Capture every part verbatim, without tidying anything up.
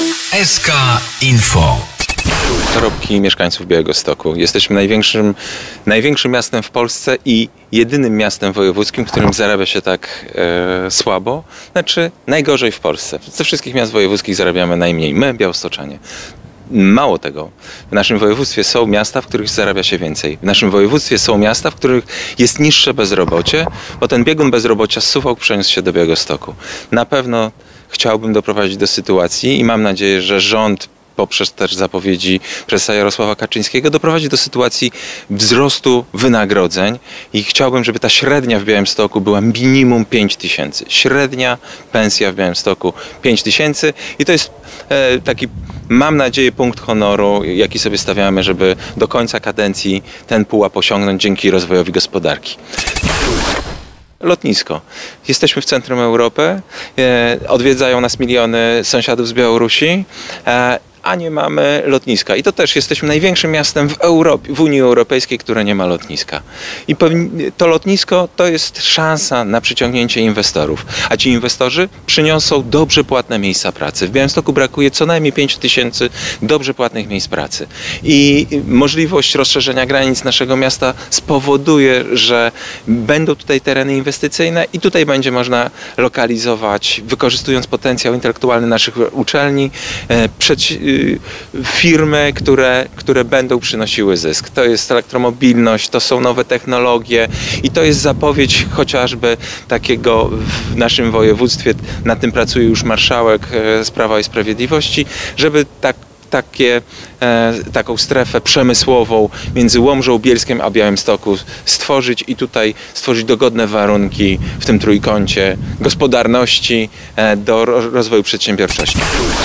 S K Info. Zarobki mieszkańców Białegostoku. Jesteśmy największym, największym miastem w Polsce i jedynym miastem wojewódzkim, w którym zarabia się tak e, słabo. Znaczy najgorzej w Polsce. Ze wszystkich miast wojewódzkich zarabiamy najmniej. My, białostoczanie. Mało tego. W naszym województwie są miasta, w których zarabia się więcej. W naszym województwie są miasta, w których jest niższe bezrobocie, bo ten biegun bezrobocia z Suwałk przeniósł się do Białegostoku. Na pewno chciałbym doprowadzić do sytuacji i mam nadzieję, że rząd poprzez też zapowiedzi prezesa Jarosława Kaczyńskiego doprowadzi do sytuacji wzrostu wynagrodzeń i chciałbym, żeby ta średnia w Białymstoku była minimum pięć tysięcy. Średnia pensja w Białymstoku pięć tysięcy i to jest e, taki, mam nadzieję, punkt honoru, jaki sobie stawiamy, żeby do końca kadencji ten pułap osiągnąć dzięki rozwojowi gospodarki. Lotnisko. Jesteśmy w centrum Europy, e, odwiedzają nas miliony sąsiadów z Białorusi, e, a nie mamy lotniska. I to też jesteśmy największym miastem w Europie, w Unii Europejskiej, które nie ma lotniska. I to lotnisko to jest szansa na przyciągnięcie inwestorów. A ci inwestorzy przyniosą dobrze płatne miejsca pracy. W Białymstoku brakuje co najmniej pięć tysięcy dobrze płatnych miejsc pracy. I możliwość rozszerzenia granic naszego miasta spowoduje, że będą tutaj tereny inwestycyjne i tutaj będzie można lokalizować, wykorzystując potencjał intelektualny naszych uczelni, przed firmy, które, które będą przynosiły zysk. To jest elektromobilność, to są nowe technologie i to jest zapowiedź chociażby takiego w naszym województwie, nad tym pracuje już marszałek z Prawa i Sprawiedliwości, żeby tak Takie, e, taką strefę przemysłową między Łomżą, Bielskiem a Białymstoku stworzyć i tutaj stworzyć dogodne warunki w tym trójkącie gospodarności e, do rozwoju przedsiębiorczości.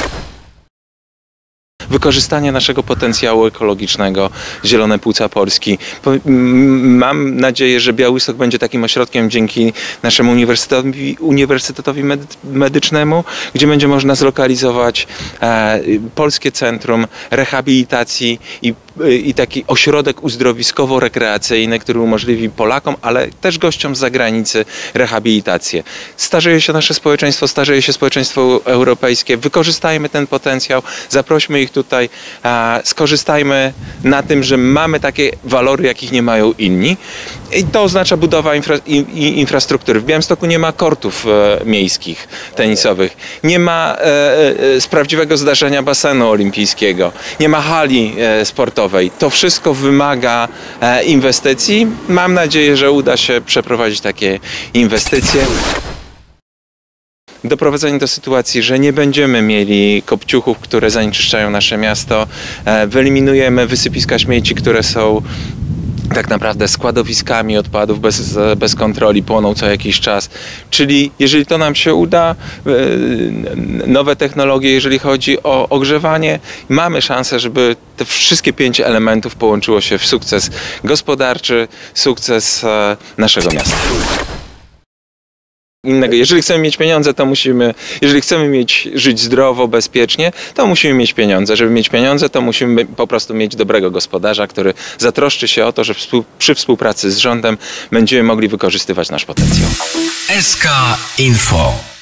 Wykorzystanie naszego potencjału ekologicznego, zielone płuca Polski. Mam nadzieję, że Białystok będzie takim ośrodkiem dzięki naszemu uniwersytetowi, uniwersytetowi medycznemu, gdzie będzie można zlokalizować e, polskie centrum rehabilitacji i, i taki ośrodek uzdrowiskowo-rekreacyjny, który umożliwi Polakom, ale też gościom z zagranicy rehabilitację. Starzeje się nasze społeczeństwo, starzeje się społeczeństwo europejskie. Wykorzystajmy ten potencjał, zaprośmy ich tutaj, a, skorzystajmy na tym, że mamy takie walory, jakich nie mają inni. I to oznacza budowa infra, i, i infrastruktury. W Białymstoku nie ma kortów e, miejskich, tenisowych, nie ma e, e, z prawdziwego zdarzenia basenu olimpijskiego, nie ma hali e, sportowej. To wszystko wymaga e, inwestycji. Mam nadzieję, że uda się przeprowadzić takie inwestycje. Doprowadzenie do sytuacji, że nie będziemy mieli kopciuchów, które zanieczyszczają nasze miasto. Wyeliminujemy wysypiska śmieci, które są tak naprawdę składowiskami odpadów bez, bez kontroli, płoną co jakiś czas. Czyli jeżeli to nam się uda, nowe technologie, jeżeli chodzi o ogrzewanie, mamy szansę, żeby te wszystkie pięć elementów połączyło się w sukces gospodarczy, sukces naszego miasta. Innego. Jeżeli chcemy mieć pieniądze, to musimy, jeżeli chcemy mieć, żyć zdrowo, bezpiecznie, to musimy mieć pieniądze. Żeby mieć pieniądze, to musimy po prostu mieć dobrego gospodarza, który zatroszczy się o to, że współ, przy współpracy z rządem będziemy mogli wykorzystywać nasz potencjał. S K Info.